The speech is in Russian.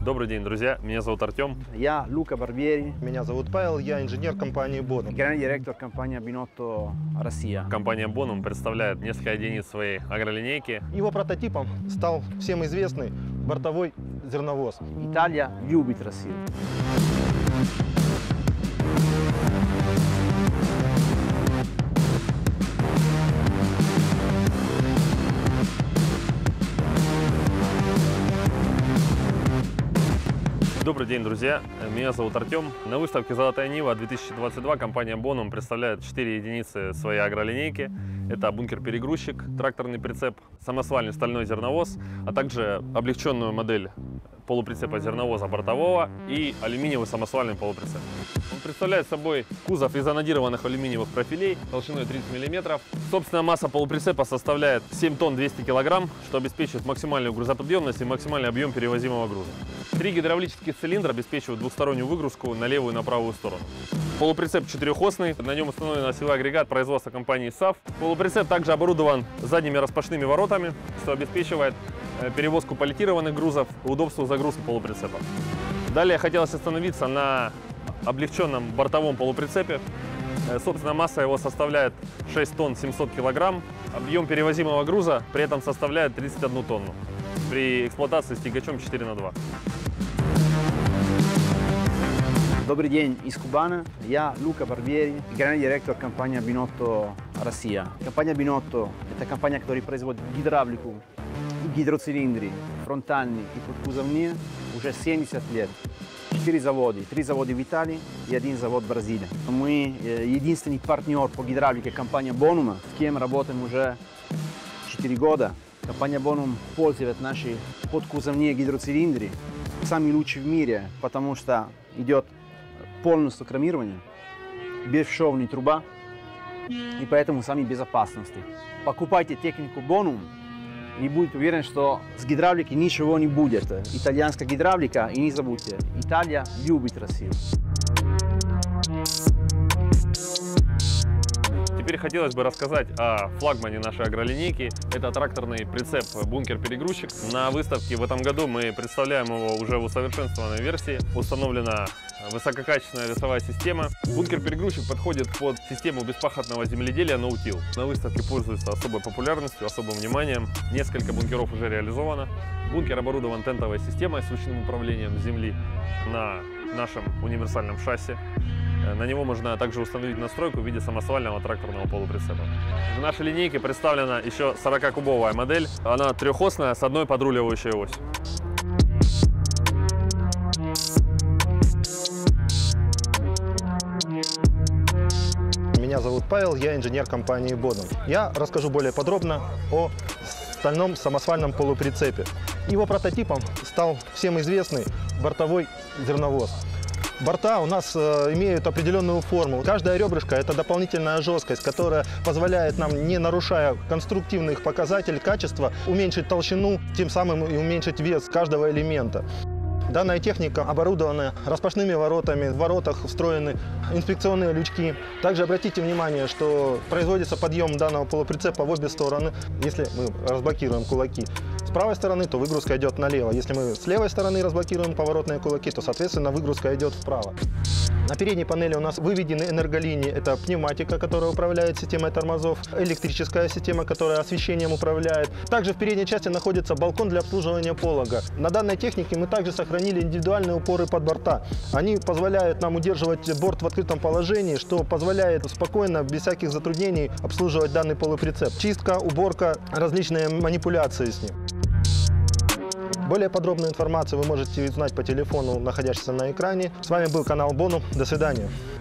Добрый день, друзья. Меня зовут Артем. Я Лука Барбери. Меня зовут Павел, я инженер компании Bonum. Генеральный директор компании Binotto Россия. Компания Bonum представляет несколько единиц своей агролинейки. Его прототипом стал всем известный бортовой зерновоз. Италия любит Россию. Добрый день, друзья. Меня зовут Артем. На выставке «Золотая Нива-2022» компания Bonum представляет 4 единицы своей агролинейки. Это бункер-перегрузчик, тракторный прицеп, самосвальный стальной зерновоз, а также облегченную модель полуприцепа зерновоза бортового и алюминиевый самосвальный полуприцеп. Он представляет собой кузов из анодированных алюминиевых профилей толщиной 30 мм. Собственная масса полуприцепа составляет 7 тонн 200 кг, что обеспечивает максимальную грузоподъемность и максимальный объем перевозимого груза. 3 гидравлических цилиндра обеспечивают двухстороннюю выгрузку на левую и на правую сторону. Полуприцеп четырехосный, на нем установлен осевой агрегат производства компании САФ. Полуприцеп также оборудован задними распашными воротами, что обеспечивает перевозку паллетированных грузов и удобство загрузки полуприцепа. Далее хотелось остановиться на облегченном бортовом полуприцепе. Собственная масса его составляет 6 тонн 700 кг. Объем перевозимого груза при этом составляет 31 тонну при эксплуатации с тягачом 4х2. Добрый день из Кубана. Я Лука Барбери, генеральный директор компании Binotto Россия. Компания Binotto – это компания, которая производит гидравлику, гидроцилиндры, фронтальные и подкузовные уже 70 лет. 4 завода, 3 завода в Италии и 1 завод в Бразилии. Мы единственный партнер по гидравлике компании Bonum, с кем работаем уже 4 года. Компания Bonum пользует наши подкузовные гидроцилиндры, самые лучшие в мире, потому что идет полностью кромирование, бесшовная труба, и поэтому сами безопасности. Покупайте технику Bonum и будете уверены, что с гидравликой ничего не будет. Итальянская гидравлика, и не забудьте, Италия любит Россию. Теперь хотелось бы рассказать о флагмане нашей агролинейки. Это тракторный прицеп бункер-перегрузчик. На выставке в этом году мы представляем его уже в усовершенствованной версии. Установлена высококачественная весовая система. Бункер-перегрузчик подходит под систему беспахотного земледелия No-Till. На выставке пользуется особой популярностью, особым вниманием. Несколько бункеров уже реализовано. Бункер оборудован тентовой системой с ручным управлением земли на нашем универсальном шасси. На него можно также установить настройку в виде самосвального тракторного полуприцепа. В нашей линейке представлена еще 40-кубовая модель. Она трехосная с одной подруливающей осью. Меня зовут Павел, я инженер компании Bonum. Я расскажу более подробно о стальном самосвальном полуприцепе. Его прототипом стал всем известный бортовой зерновоз. Борта у нас имеют определенную форму. Каждая ребрышко – это дополнительная жесткость, которая позволяет нам, не нарушая конструктивных показателей качества, уменьшить толщину, тем самым и уменьшить вес каждого элемента. Данная техника оборудована распашными воротами, в воротах встроены инспекционные лючки. Также обратите внимание, что производится подъем данного полуприцепа в обе стороны. Если мы разблокируем кулаки с правой стороны, то выгрузка идет налево. Если мы с левой стороны разблокируем поворотные кулаки, то, соответственно, выгрузка идет вправо. На передней панели у нас выведены энерголинии. Это пневматика, которая управляет системой тормозов, электрическая система, которая освещением управляет. Также в передней части находится балкон для обслуживания полога. На данной технике мы также сохранили индивидуальные упоры под борта. Они позволяют нам удерживать борт в открытом положении, что позволяет спокойно, без всяких затруднений, обслуживать данный полуприцеп. Чистка, уборка, различные манипуляции с ним. Более подробную информацию вы можете узнать по телефону, находящемуся на экране. С вами был канал Bonum. До свидания.